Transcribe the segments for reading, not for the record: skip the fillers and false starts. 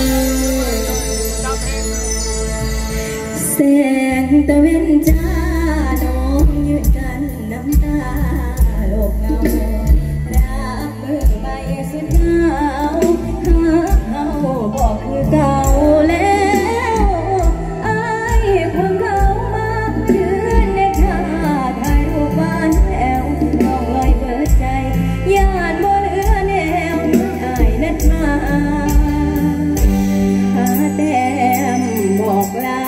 แสงตะเวนจ้าน้องยืนกันน้ำตาโลกเงารับมือไปสุดเงาหาเขาบอกคือเก่าแล้วไอ้คนเขามายืนในท่าถ่ายรูปบ้านแถวน้องลอยเบิดใจญาติบ่เหลือแนวไอ้นัดมาหาแต้มบอกลา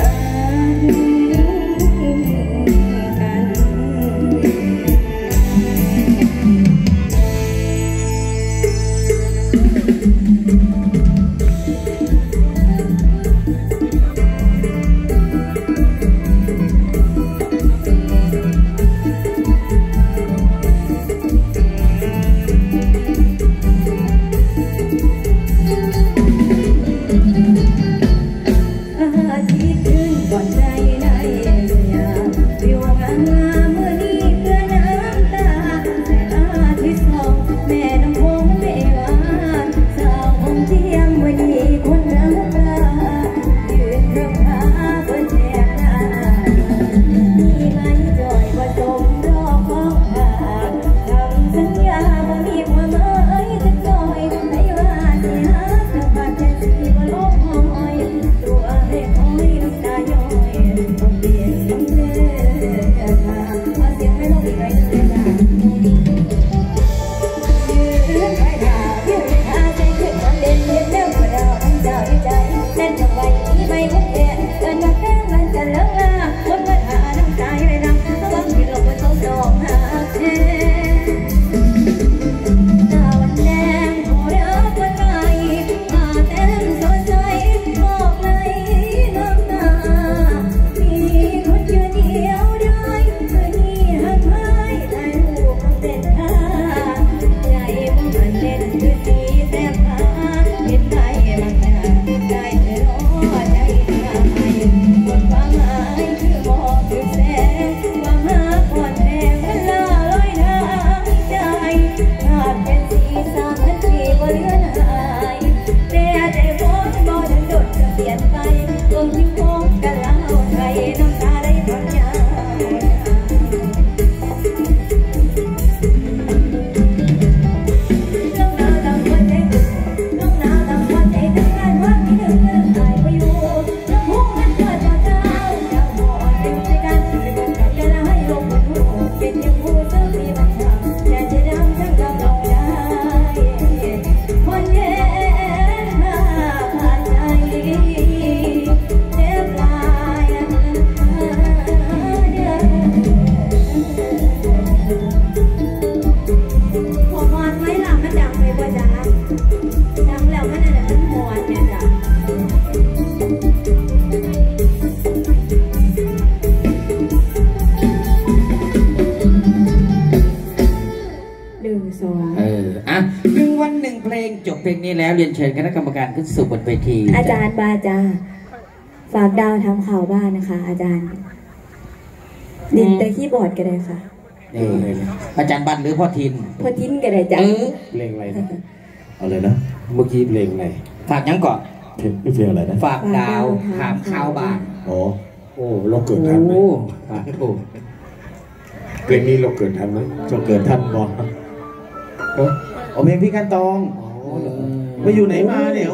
เพลงนี้แล้วเรียนเชิญคณะกรรมการขึ้นสู่บนเวทีอาจารย์บาจาฝากดาวทำข่าวบ้านนะคะอาจารย์ดินแต่คีย์บอร์ดก็ได้ค่ะอาจารย์บัตรหรือพ่อทินก็ได้จ้ะเพลงอะไรนะเอาเลยนะเมื่อกี้เพลงอะไรฝากยังก่อนเพลงอะไรนะฝากดาวถามข่าวบ้านโอ้เราเกิดทันไหมถูกเพลงนี้เราเกิดทันไหมจะเกิดทันบอลเอาเพลงพี่กันตองไปอยู่ไหนมาเนี่ย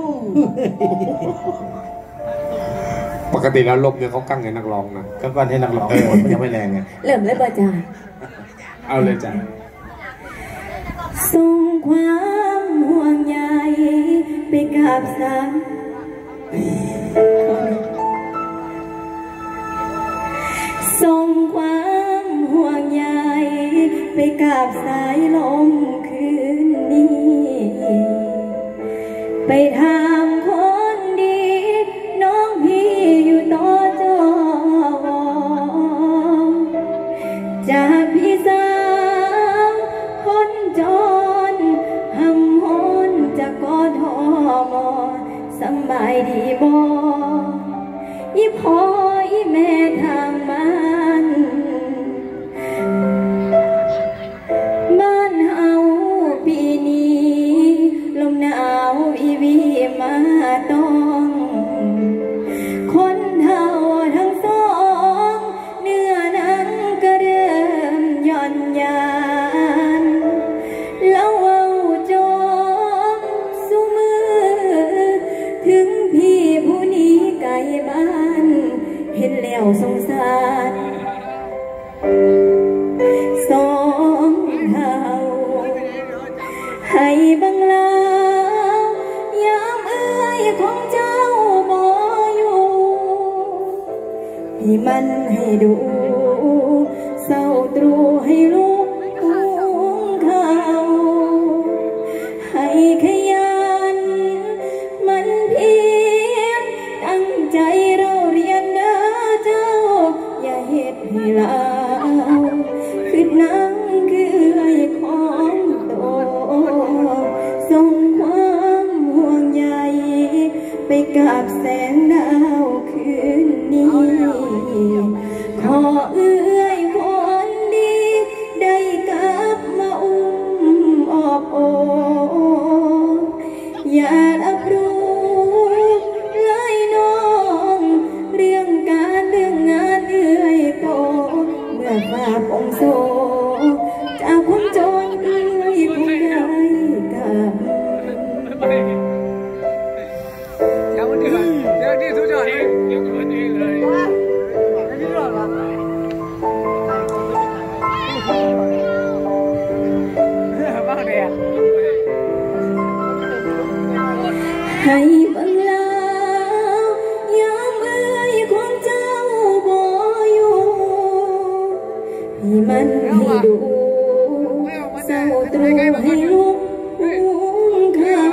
ปกติแล้วลมเนี่ยเขากั้งให้นักร้องนะก็กั้นให้นักร้องมันยังไม่แรงไงเริ่มเลยป่ะจ้าเอาเลยจ้าส่งความห่วงใยไปกับฉันส่งความห่วงใยไปกับสายลมคืนนี้ไปทำคนดีน้องพี่อยู่ต่อจอวอจากพี่สาวคนจนหำหนจากกทมสบายดีบ่อีพ่ออีแม่ทางบ้านเฮาปีนี้ลมหนาวอีวีมดูเศร้าตรูให้ลูกหุงข้าวให้ขยันมันเพียรตั้งใจเราเรียนนะเจ้าอย่าเฮ็ดให้ลาวคือนังคือไอ้ของโตส่งความห่วงใยไปกับแสงดาวคืนนี้ขอเอื้อยคนดีได้กลับมาอุ้มออบโออย่ารับรู้เลยน้องเรื่องการเรื่องงานเอื้อยโตเมื่อฟ้าปงโซจากความจนเอื้อยคงได้กลับเดี๋ยวนี่ทุกอย่างเองเดี๋ยวคนเองเลยไม่รอดหรอบ้าเนี่ยให้บังลายามเอ้ยของเจ้าบ่อยู่ให้มันให้ดูเศร้าตรูให้ลูกหุงข้าว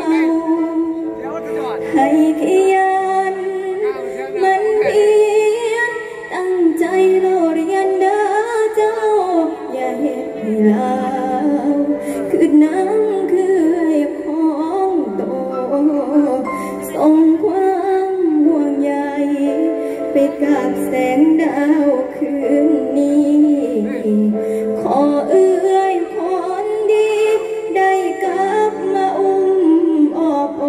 ให้ขยันมันเพียรตั้งใจเราเรียนเด้อเจ้าอย่าเฮ็ดให้ลาวคือน้ำคือไอ้ของโตส่งความห่วงใยไปกับแสงดาวคืนนี้ขอเอื้อยคนดีได้กลับมาอุ้มออบโอ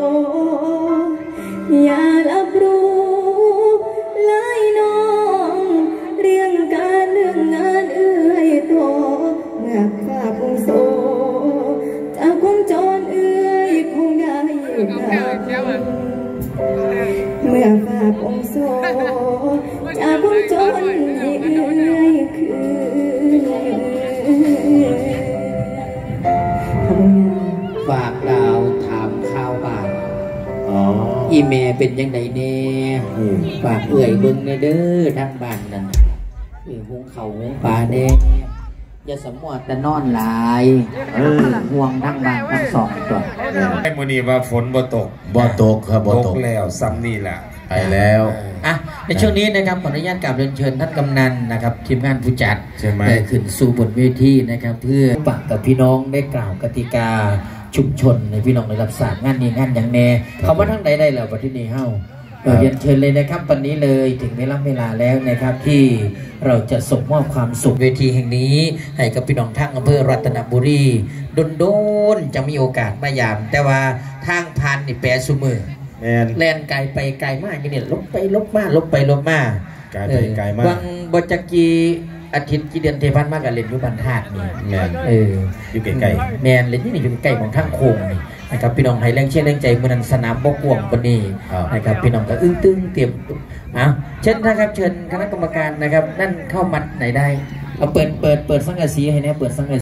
อย่ารับรู้เลยน้องเรื่องการเรื่องงานเอื้อยโตเมื่อฟ้าคงโซจากความจนเอื้อยคงได้กันเมื่อฟ้าคงโซจากความจนให้เอื้อยคืนฝากดาวถามข่าวบ้านอ๋ออีเมลเป็นยังไงเน่ฝากเอื่อยเบิ่งในเด้อทางบ้านนั่นหุงเขาหุงปลาเน่อย่าสมมติแต่นอนหลายห่วงทั้งบ้านทั้งสองตัวไอ้มื้อนี้ว่าฝนบ่ตกบ่ตกครับบ่ตกแล้วซ้ำนี่แหละไปแล้วอ่ะในช่วงนี้นะครับขออนุญาตกราบเรียนเชิญท่านกำนันนะครับทีมงานผู้จัดใช่ไหมได้ขึ้นสู่บนเวทีนะครับเพื่อฝากกับพี่น้องได้กล่าวกติกาชุมชนในพี่น้องได้รับทราบงานนี้งานอย่างแน่เขาว่าทั้งใดได้แล้ววันที่นี้เฮ้าเรียนเชิญเลยนะครับวันนี้เลยถึงเวลาแล้วนะครับที่เราจะส่งมอบความสุขเวทีแห่งนี้ให้กับพี่น้องทั้งอำเภอรัตนบุรีโดนจะมีโอกาสมายามแต่ว่าทางผ่านนี่แปรซุมือแล่นไกลไปไกลมากอย่างนี้ลบไปลบมาลบไปลบมาไกลไปไกลมากบางบจักรีอาทิตย์กี่เดือนเทพันมากกับเล่นอยู่บันทาดนี่แมนอยู่ใกล้ๆแมนเล่นที่นี่อยู่ใกล้ของทั้งโค้งนี่นะครับพี่น้องให้แรงเชียร์แรงใจเมื่อนั้นสนามบกวงวันนี้นะครับพี่น้องก็อึ้งตึงเตรียมเช่นนะครับเชิญคณะกรรมการนะครับนั่นเข้ามัดไหนได้เอาเปิดสังกะสีให้เนี่ยเปิดสังกะ